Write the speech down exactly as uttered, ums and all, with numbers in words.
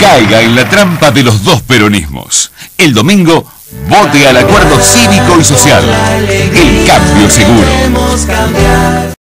caiga en la trampa de los dos peronismos. El domingo, vote al acuerdo cívico y social. El cambio seguro.